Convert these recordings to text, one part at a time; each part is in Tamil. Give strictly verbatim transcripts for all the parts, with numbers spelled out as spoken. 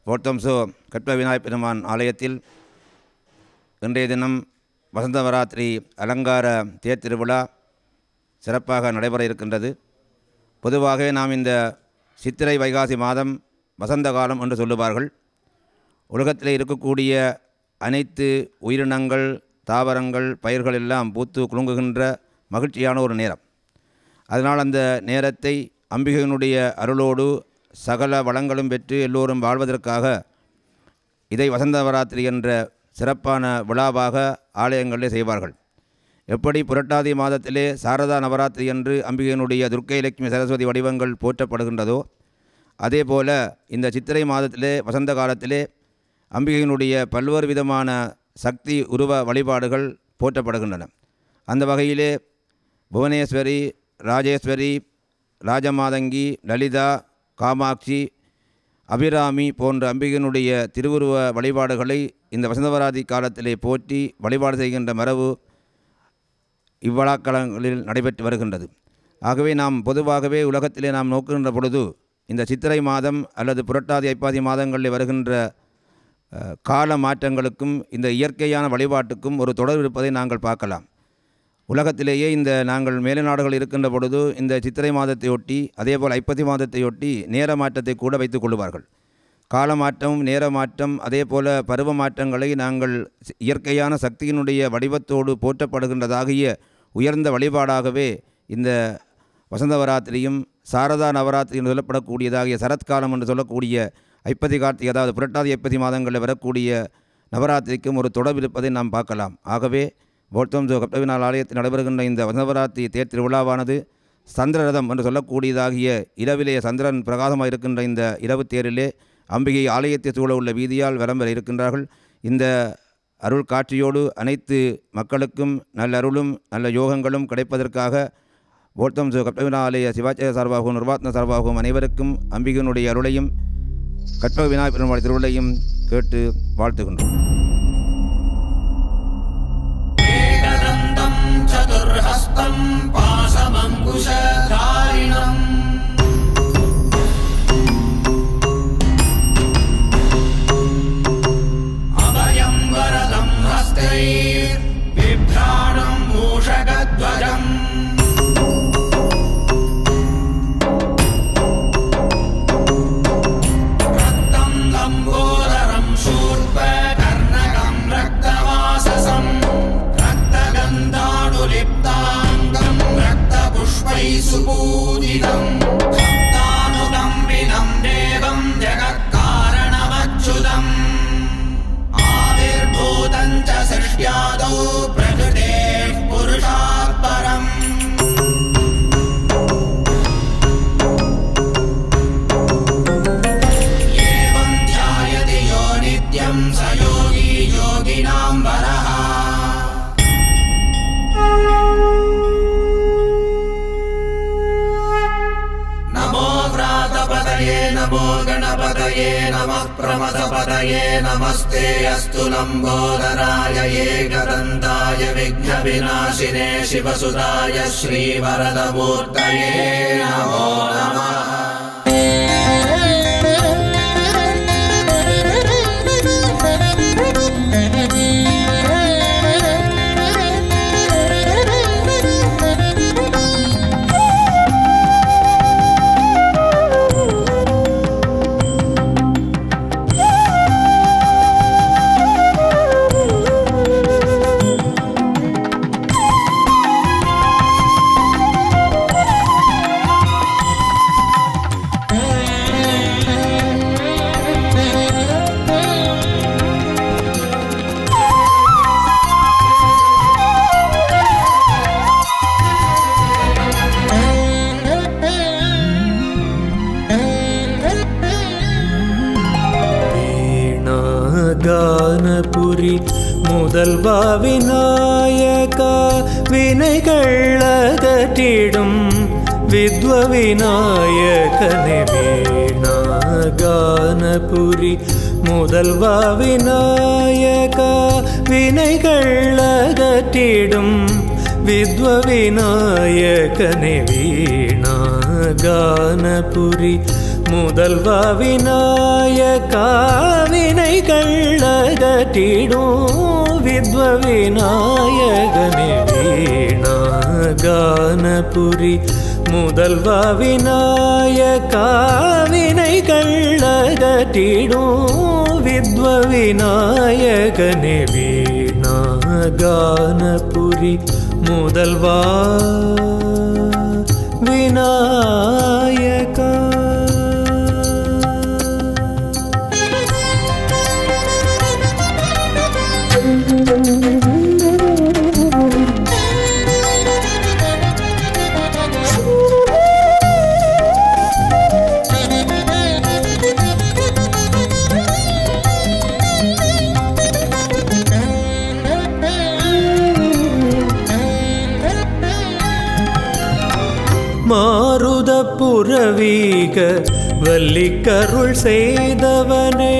போர்த்தம்சோ கற்ப விநாயகப் பெருமான் ஆலயத்தில் இன்றைய தினம் வசந்தவராத்திரி அலங்கார தேர் திருவிழா சிறப்பாக நடைபெற இருக்கின்றது. பொதுவாக நாம் இந்த சித்திரை வைகாசி மாதம் வசந்த காலம் என்று சொல்லுவார்கள். உலகத்தில் இருக்கக்கூடிய அனைத்து உயிரினங்கள், தாவரங்கள், பயிர்கள் எல்லாம் பூத்து குலுங்குகின்ற மகிழ்ச்சியான ஒரு நேரம். அதனால் அந்த நேரத்தை அம்பிகையினுடைய அருளோடு சகல வளங்களும் பெற்று எல்லோரும் வாழ்வதற்காக இதை வசந்தவராத்திரி என்ற சிறப்பான விழாவாக ஆலயங்களில் செய்வார்கள். எப்படி புரட்டாதி மாதத்திலே சாரதா நவராத்திரி என்று அம்பிகையினுடைய துர்க்கை லட்சுமி சரஸ்வதி வடிவங்கள் போற்றப்படுகின்றதோ, அதே போல இந்த சித்திரை மாதத்திலே வசந்த காலத்திலே அம்பிகையினுடைய பல்வேறு விதமான சக்தி உருவ வழிபாடுகள் போற்றப்படுகின்றன. அந்த வகையிலே புவனேஸ்வரி, ராஜேஸ்வரி, ராஜமாதங்கி, லலிதா, காமாட்சி, அபிராமி போன்ற அம்பிகையினுடைய திருவுருவ வழிபாடுகளை இந்த வசந்தவராதி காலத்திலே போற்றி வழிபாடு செய்கின்ற மரபு இவ்விழாக்களங்களில் நடைபெற்று வருகின்றது. ஆகவே நாம் பொதுவாகவே உலகத்திலே நாம் நோக்குகின்ற பொழுது இந்த சித்திரை மாதம் அல்லது புரட்டாதி ஐப்பாதி மாதங்களில் வருகின்ற கால மாற்றங்களுக்கும் இந்த இயற்கையான வழிபாட்டுக்கும் ஒரு தொடர்பு இருப்பதை நாங்கள் பார்க்கலாம். உலகத்திலேயே இந்த நாங்கள் மேலை நாடுகள் இருக்கின்ற பொழுது இந்த சித்திரை மாதத்தையொட்டி அதேபோல் ஐப்பசி மாதத்தையொட்டி நேர மாற்றத்தை கூட வைத்துக் கொள்வார்கள். கால மாற்றம், நேர மாற்றம், அதே போல பருவ மாற்றங்களை நாங்கள் இயற்கையான சக்தியினுடைய வடிவத்தோடு போற்றப்படுகின்றதாகிய உயர்ந்த வழிபாடாகவே இந்த வசந்தவராத்திரியும் சாரதா நவராத்திரி என்று சொல்லப்படக்கூடியதாகிய சரத்காலம் என்று சொல்லக்கூடிய ஐப்பசி கார்த்திகை அதாவது புரட்டாதி ஐப்பசி மாதங்களில் வரக்கூடிய நவராத்திரிக்கும் ஒரு தொடர்பு இருப்பதை நாம் பார்க்கலாம். ஆகவே போர்த்தம்சோ கற்பவிநாள் ஆலயத்தில் நடைபெறுகின்ற இந்த வசந்தவராத்திரி தேர் திருவிழாவானது சந்திரரதம் என்று சொல்லக்கூடியதாகிய இரவிலே சந்திரன் பிரகாசமாக இருக்கின்ற இந்த இரவு தேரிலே அம்பிகை ஆலயத்தை சூழ உள்ள வீதியால் விளம்பர இருக்கின்றார்கள். இந்த அருள் காட்சியோடு அனைத்து மக்களுக்கும் நல்ல அருளும் நல்ல யோகங்களும் கிடைப்பதற்காக போர்த்தம்சோ கற்பவிநாள் ஆலய சிவாச்சாரிய சார்பாகவும் நிர்வாத்ன சார்பாகவும் அனைவருக்கும் அம்பிகையினுடைய அருளையும் கற்ப விநாயகப் பெருமாள் திருவுருளையும் கேட்டு வாழ்த்துகின்றோம். சதுர்ஹஸ்தம் பாசமங்குஷதாரிணம் அபயம் வரதம் ஹஸ்தைர் பிப்ராணம் மூஷகத்வஜம் ரக்தம் லம்போதரம் சூர்ப கர்ணகம் ரக்தவாசசம் லிப்தாங்கம் ரக்தபுஷ்பை சுபூதிதம் சப்தானுகம்பினம் தேவம் ஜகத்காரணமச்சுதம் ஆவிர்பூதம் ச சிருஷ்ட்யாதௌ பிரகிருதேः புருஷாத் பரம் ஏவம் த்யாயதி யோ நித்யம் ச யோகி யோகினாம் வரஹ. नमो व्रातपतये नमो गणपतये नमः प्रमथपतये नमस्ते अस्तु लम्बोदराय एकदन्ताय विघ्नविनाशिने शिवसुताय श्रीवरदमूर्तये नमो नमः. கானபுரி முதல்வா விநாயகா வினைகள் அகற்றிடும் வித்வ விநாயகனே வீணா கானபுரி முதல்வா விநாயகா வினைகள் அகற்றிடும் வித்வ விநாயகனே வீணா கானபுரி முதல்வா விநாயகா வினைகள் அகற்றிடும் வித்வ விநாயகனே வீணாகானபுரி முதல்வா விநாயகா வினைகள் அகற்றிடும் வித்வ விநாயகனே வீணாகானபுரி முதல்வா விநாயகா. மாருத புரவீக வல்லிக்கருள் செய்தவனே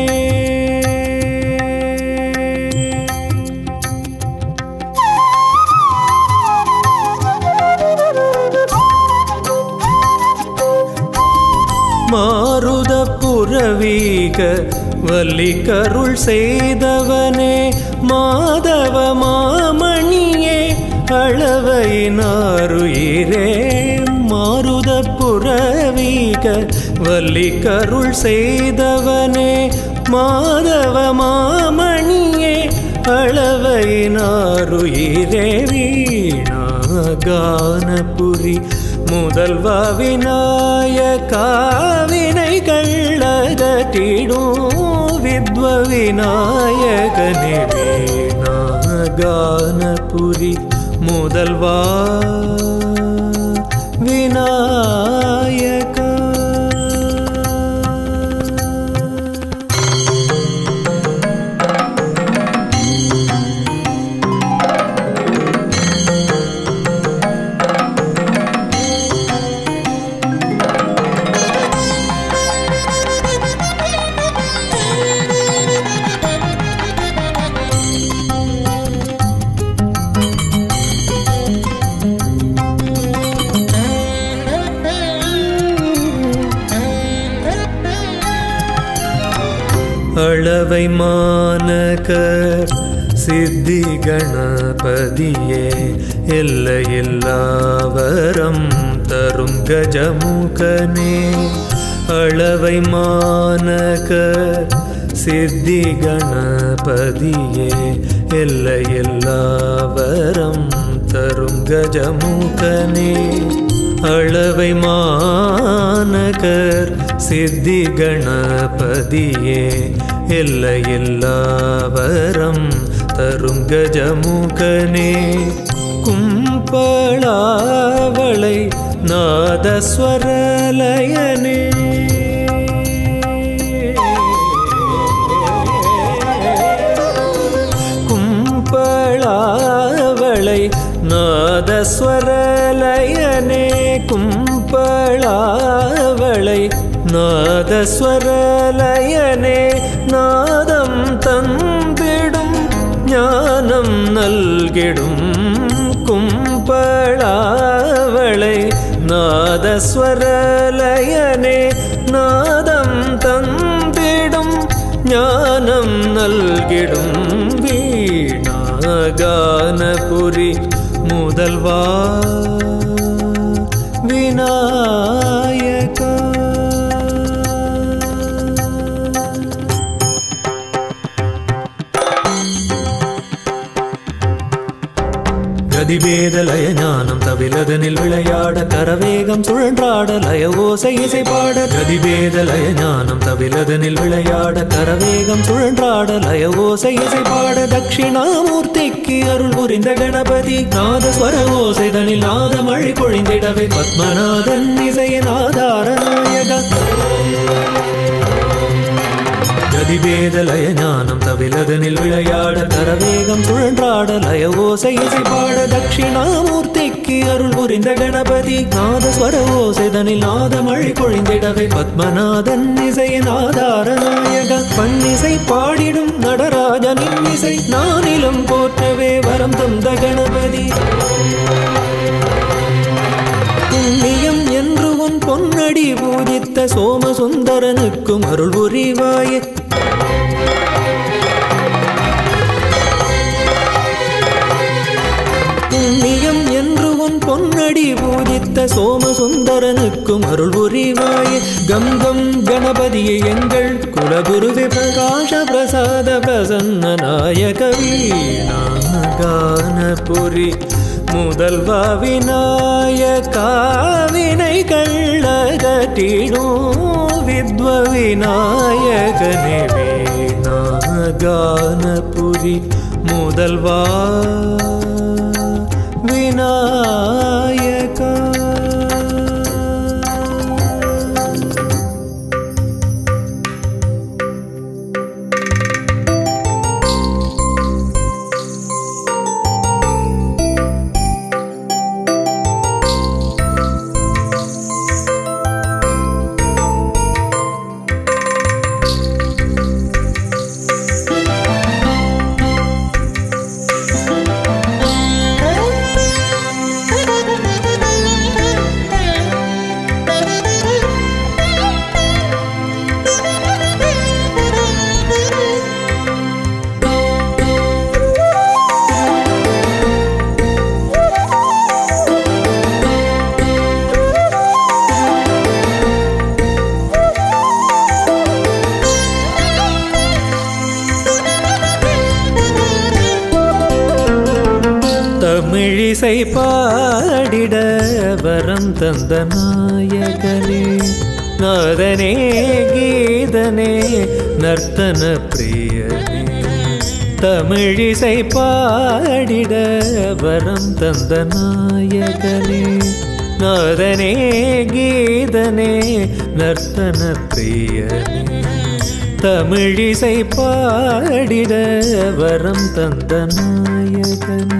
மாருத புரவீக வல்லிக்கருள் செய்தவனே மாதவ மாமணியே அளவையினாருயிரே மாருத புரவீக வல்லிக்கருள் செய்தவனே மாதவ மாமணியே அளவையினாருயிரே வீணாகானபுரி முதல்வா விநாயகா வினைகள் அகற்றிடும் வித்வ விநாயகனே வீணாகானபுரி முதல்வா விநாயகா. அளவை மானக சித்தி கணபதியே எல்லையில்லாவரம் தரும் கஜமுகனே அளவை மானக சித்தி கணபதியே எல்லையில்லாவரம் தரும் கஜமுகனே அளவை மாநகர் சித்தி கணபதியே எல்லையில்லாவரம் தரும் கஜமுகனே கும்பளாவளை நாதஸ்வரலயனே கும்பளாவளை நாதஸ்வரலயனே கும்பளாவளை நாதஸ்வரலயனே நாதம் தந்திடும் ஞானம் நல்கிடும் கும்பளாவளை நாதஸ்வரலயனே நாதம் தந்திடும் ஞானம் நல்கிடும் வீணாகானபுரி முதல்வா விநாயகா. கதிபேத லய ஞானம் தவிலதனில் விளையாட கரவேகம் சுழன்றாட லய ஓசை இசை பாட கதிபேத லய ஞானம் தவிலதனில் விளையாட கரவேகம் சுழன்றாட லய ஓசை இசை பாட தட்சிணாமூர்த்திக்கு அருள் புரிந்த கணபதி நாதஸ்வர ஓசைதனில் நாத மழை பொழிந்திடவே பத்மநாதன் இசையின் ஆதார நாயகா. கதிபேத லய ஞானம் தவிலதனில் விளையாட கரவேகம் சுழன்றாட லய ஓசை இசை பாட தட்சிணாமூர்த்திக்கு அருள் புரிந்த கணபதி நாதஸ்வர ஓசைதனில் நாத மழை பொழிந்திடவே பத்மநாதன் இசையின் ஆதார நாயகா. பன்னிசை பாடிடும் நடராஜனின் இசை நானிலும் போற்றவே வரம் தந்த கணபதி புண்ணியம் என்று உன் பொன்னடி பூஜித்த சோமசுந்தரனுக்கும் அருள் புரிவாயே. புண்ணியம் என்று உன் பொன்னடி பூஜித்த சோமசுந்தரனுக்கும் அருள் புரிவாயே. கம் கம் கணபதியை எங்கள் குலகுருவே பிரகாஷ பிரசாத பிரசன்ன நாயக வீணாகானபுரி முதல்வா விநாயகா வினை கள்ளகட்டிடும் வித்வ விநாயகனே வீணாகானபுரி முதல்வா விநாயகா. தமிழிசை பாடிட வரம் தந்த நாயகனே நாதனே கீதனே நர்த்தன பிரியனே. தமிழிசை பாடிட வரம் தந்த நாயகனே நாதனே கீதனே நர்த்தன பிரியனே. தமிழிசை பாடிட வரம் தந்த நாயகனே.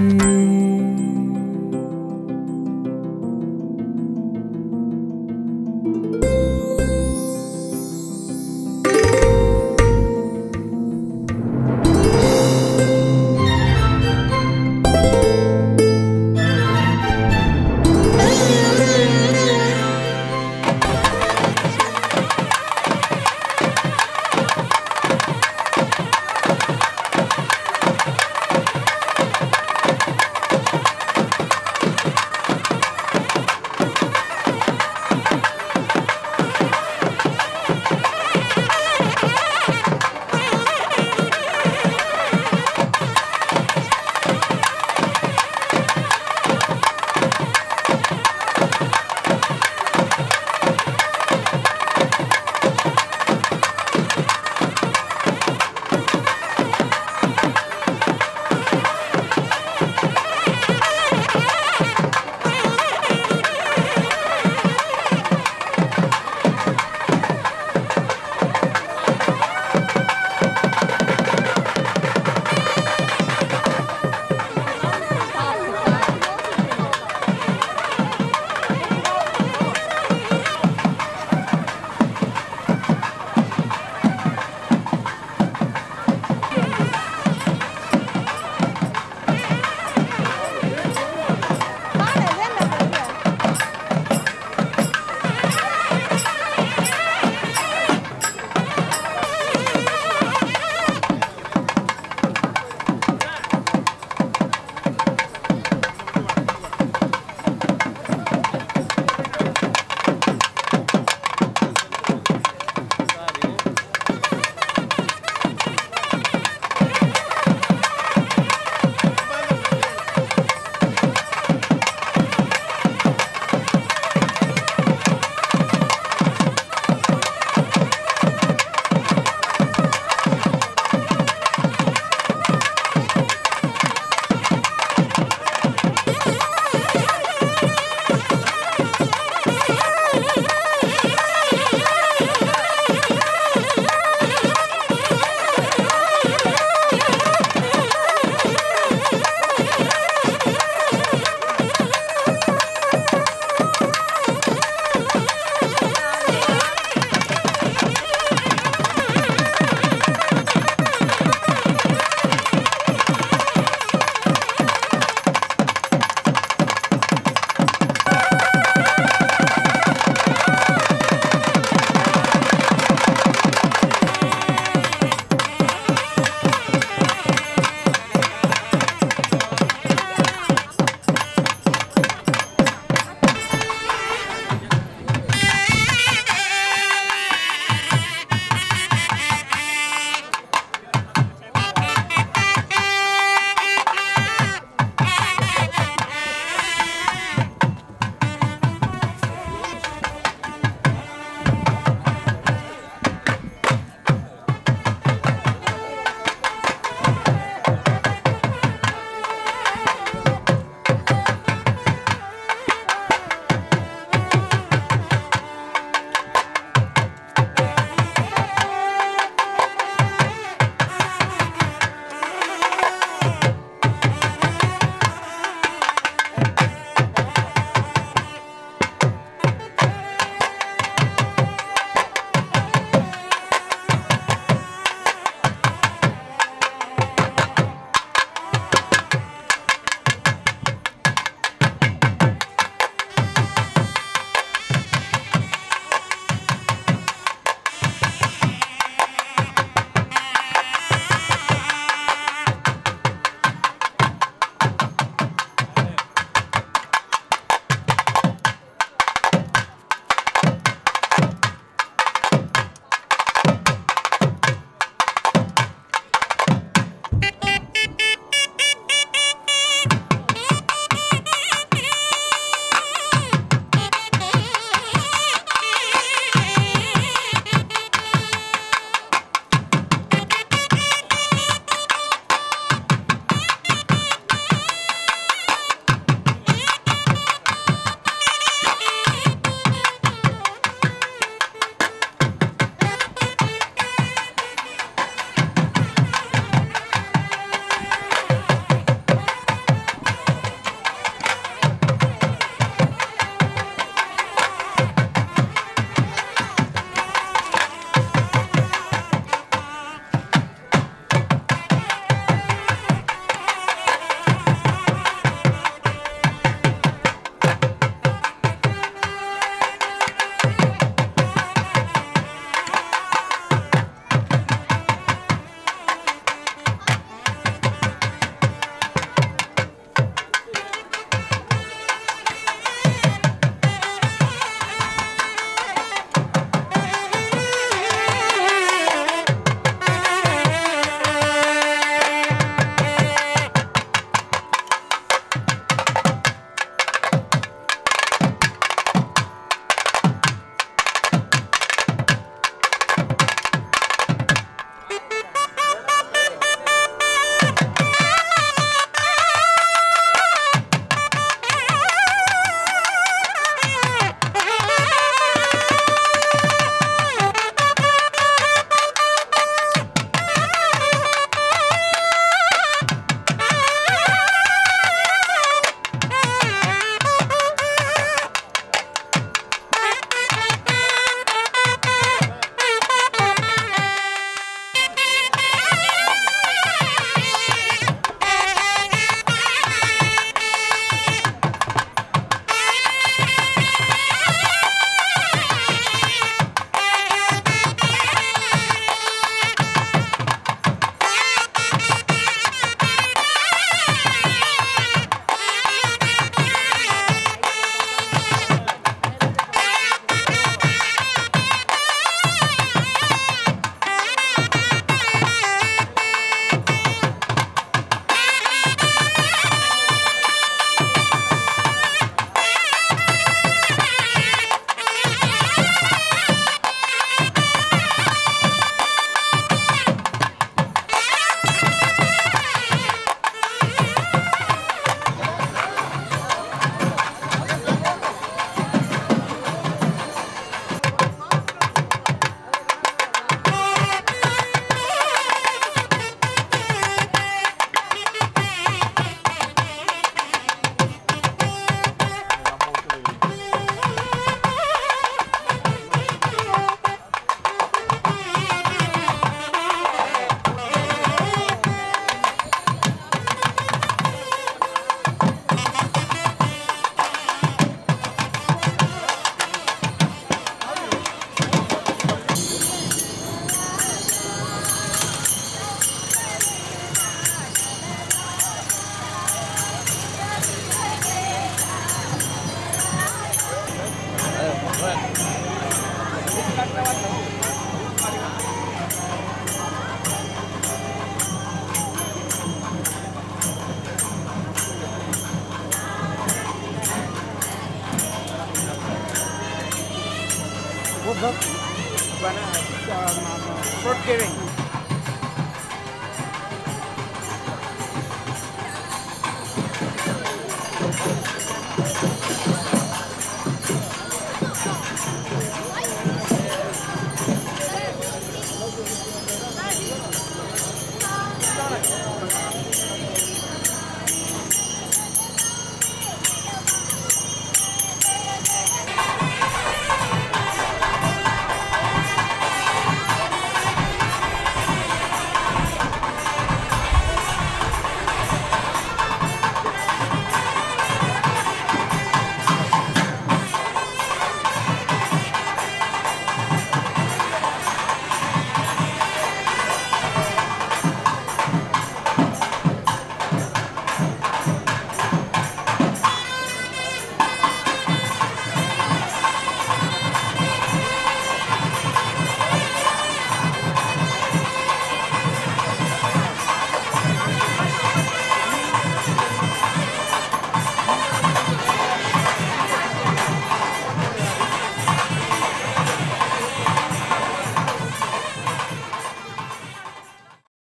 fruit giving.